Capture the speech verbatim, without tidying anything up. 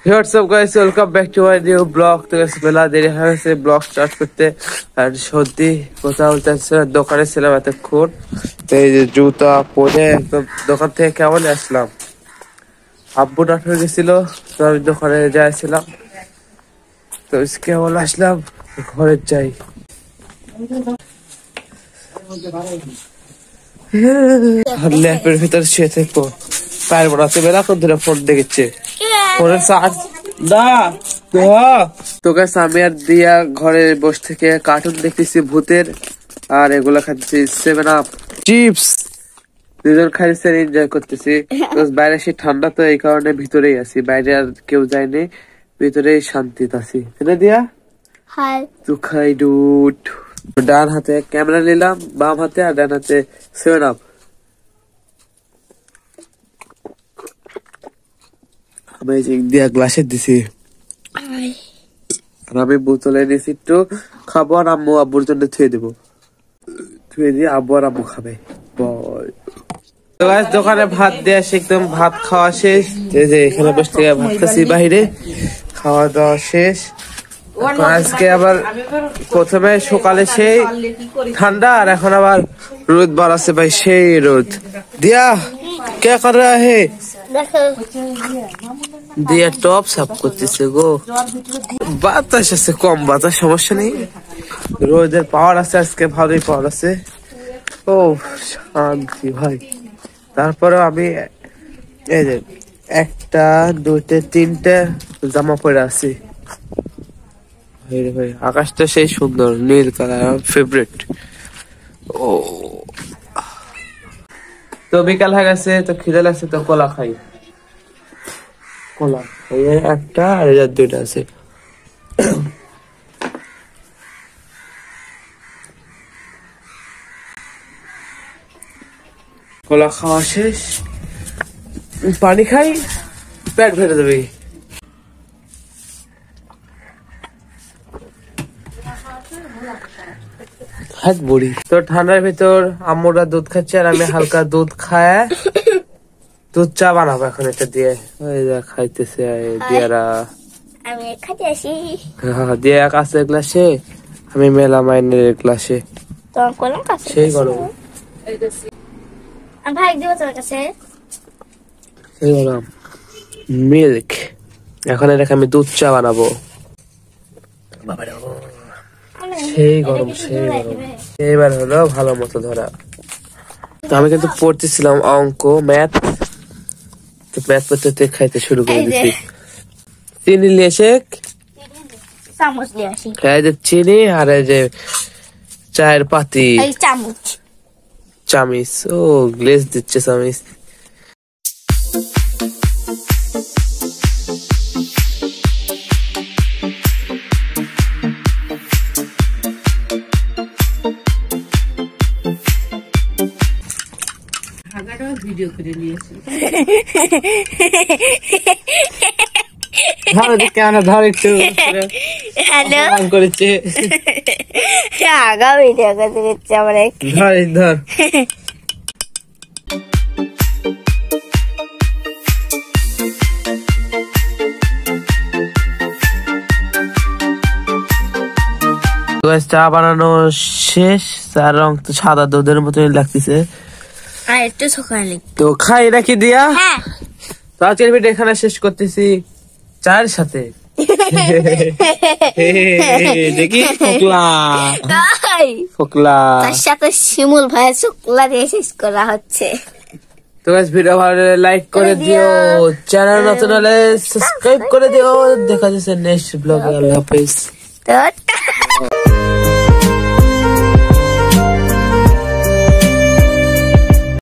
What's up guys, welcome back to my new vlog. তো বেলা দেরি হয়ে গেছে ব্লগ স্টার্ট করতে, আর সত্যি কথা বলতে দোকানে ছিলাম এতক্ষণ। তো এই যে জুতা পরে একদম দোকান থেকে কেমন আসলাম, আব্বু ডাক্তার গেছিল তো আমি দোকানে যাইছিলাম, তো কেমন আসলাম ঘরে যাই। ল্যাপের ভিতর শুয়ে থাকবো, পায়ের বড়াতে বেলা কোন ধরে ফোন দেখেছে ফোনের চার্জ না। তো গাইস আমি আর দিয়া ঘরে বসে থেকে কার্টুন দেখতেছি ভূতের, আর এগুলা খাচ্ছি সেভেন আপ চিপস, দুজন খাইছে এনজয় করতেছি। বাইরে সে ঠান্ডা, তো এই কারণে ভিতরেই আছি, বাইরে আর কেউ যায়নি, ভিতরেই শান্তিতে আছি। তাই দিয়া হাই তো খাই ডুট। ডান হাতে ক্যামেরা নিলাম, বাম হাতে আর ডান হাতে সেভেন আপ। আমি দিয়া গ্লাসে দিছি, আমি বোতলে নিয়েছি একটু খাবো, আর আম্মু আব্বুর জন্য থুয়ে দেবো, থুয়ে দিয়ে আব্বু আর আম্মু খাবে। দোকানে ভাত দিয়ে আসে, একদম ভাত খাওয়া শেষ, যে এখানে বসে থেকে ভাত খাচ্ছি বাহিরে, খাওয়া দাওয়া শেষ। আজকে আবার প্রথমে সকালে সেই ঠান্ডা, আর এখন আবার রোদ বাড়াচ্ছে ভাই, সেই রোদ। দিয়া কে কর রা হে? দিয়া টপ সাফ করতেছে গো, বাতাস আছে কম, বাতাস সমস্যা নেই, রোদের পাওয়ার আছে আজকে, ভালোই পাওয়ার আছে। ও শান্তি ভাই। তারপরে আমি এই যে একটা দুইটা তিনটা জামা পরে আছি ভাই। আকাশটা সেই সুন্দর নীল কালার, ফেভারিট। ও তো বিকাল হয়ে গেছে, তো খিদে লাগছে, তো কলা খাই। কলা একটা আর দুইটা আছে। কলা খাওয়া শেষ, পানি খাই, পেট ভরে দেবে। হাত বুড়ি তো ঠান্ডার ভিতর আম্মুরা দুধ খাচ্ছে, আর আমি হালকা দুধ খায় দুধ চা বানাবো এখন এটা দিয়ে। ওই যা খাইতেছে দিয়ারা, আমি খাইতে আসি। হ্যাঁ দিয়া কাছে গ্লাসে, আমি মেলামাইনের গ্লাসে। তোমার কোন কাছে? সেই গরম, আমি ভাই দিব তোর কাছে। সেই গরম মিল্ক। এখন এটাকে আমি দুধ চা বানাবো। বাবারে সেই গরম, সেই গরম। এইবার হলো ভালো মতো ধরা। তো আমি কিন্তু পড়তেছিলাম অঙ্ক, ম্যাথ, তো ম্যাথ পড়তে খাইতে শুরু করে দিচ্ছি। চিনি নিয়ে শেখ, চামচ নিয়ে আসি। এই যে চিনি, আর এই যে চায়ের পাতি, চামচ চামিচ। ও গ্লেজ দিচ্ছে চামিচ। ভিডিও করে নিয়েছি কেন ধর একটু করেছে, আগা ভিডিও করতে দিচ্ছে আমার, ধর ধর। চা বানানো শেষ, চার রং তো সাদা দুধের মতনই লাগতেছে, আর একটু সকালে তো খাই নাকি দিয়া। তো আজকের ভিডিও এখানে শেষ করতেছি চায়ের সাথে। দেখি ফোকলা ফোকলা তার সাথে শিমুল ভাই শুক্লা দিয়ে শেষ করা হচ্ছে। তো গাইস ভিডিও ভালো লাগলে লাইক করে দিও, চ্যানেল নতুন হলে সাবস্ক্রাইব করে দিও। দেখা যাচ্ছে নেক্সট ব্লগে। আল্লাহ হাফেজ।